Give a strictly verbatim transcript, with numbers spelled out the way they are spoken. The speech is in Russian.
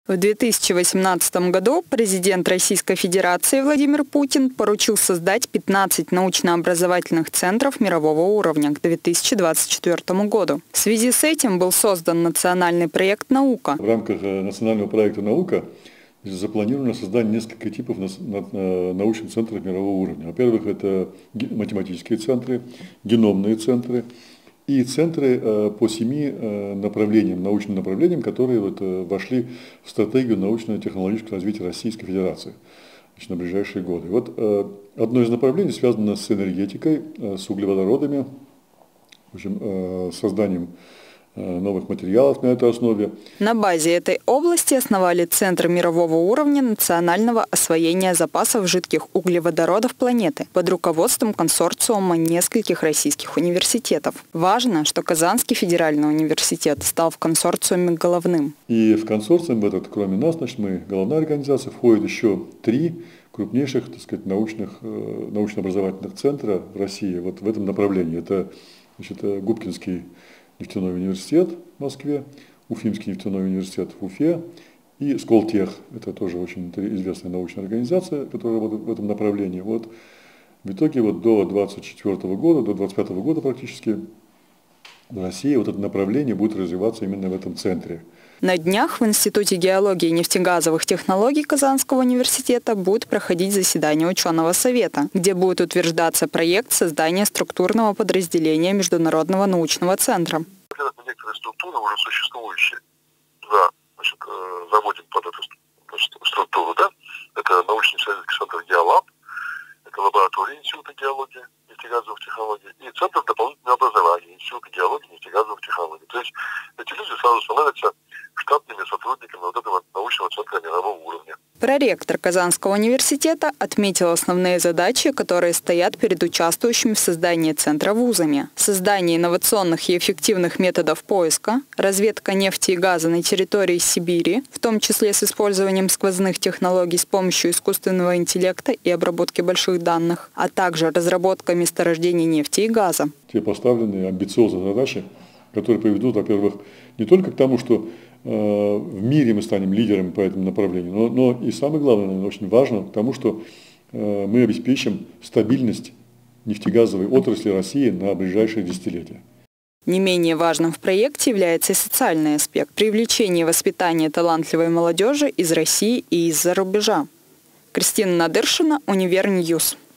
В две тысячи восемнадцатом году президент Российской Федерации Владимир Путин поручил создать пятнадцать научно-образовательных центров мирового уровня к две тысячи двадцать четвёртому году. В связи с этим был создан национальный проект «Наука». В рамках национального проекта «Наука» запланировано создание нескольких типов научных центров мирового уровня. Во-первых, это математические центры, геномные центры и центры по семи направлениям, научным направлениям, которые вот вошли в стратегию научно-технологического развития Российской Федерации, значит, на ближайшие годы. Вот одно из направлений связано с энергетикой, с углеводородами, в общем, созданием новых материалов на этой основе. На базе этой области основали Центр мирового уровня национального освоения запасов жидких углеводородов планеты под руководством консорциума нескольких российских университетов. Важно, что Казанский федеральный университет стал в консорциуме головным. И в консорциум этот, кроме нас, значит, мы головная организация, входит еще три крупнейших, так сказать, научных, научно-образовательных центра в России вот в этом направлении. Это, значит, Губкинский нефтяной университет в Москве, Уфимский нефтяной университет в Уфе и Сколтех. Это тоже очень известная научная организация, которая вот в этом направлении. Вот в итоге вот до две тысячи двадцать четвёртого года, до две тысячи двадцать пятого года практически в России вот это направление будет развиваться именно в этом центре. На днях в Институте геологии и нефтегазовых технологий Казанского университета будет проходить заседание ученого совета, где будет утверждаться проект создания структурного подразделения Международного научного центра. Это некоторые структуры уже существующие. Да, значит, заводим под эту значит, структуру, да? Это научно-исследовательский центр «Геолаб», это лаборатория Института геологии и нефтегазовых технологий и Центр дополнительного образования Института геологии и нефтегазовых технологий. То есть эти люди сразу становятся штатными сотрудниками вот этого научного центра мирового уровня. Проректор Казанского университета отметил основные задачи, которые стоят перед участвующими в создании центра вузами. Создание инновационных и эффективных методов поиска, разведка нефти и газа на территории Сибири, в том числе с использованием сквозных технологий с помощью искусственного интеллекта и обработки больших данных, а также разработка месторождений нефти и газа. Те поставленные амбициозные задачи, которые приведут, во-первых, не только к тому, что в мире мы станем лидером по этому направлению, но, но и самое главное, наверное, очень важно, к тому, что мы обеспечим стабильность нефтегазовой отрасли России на ближайшие десятилетия. Не менее важным в проекте является и социальный аспект – привлечение и воспитание талантливой молодежи из России и из-за рубежа. Кристина Надыршина, Универньюз.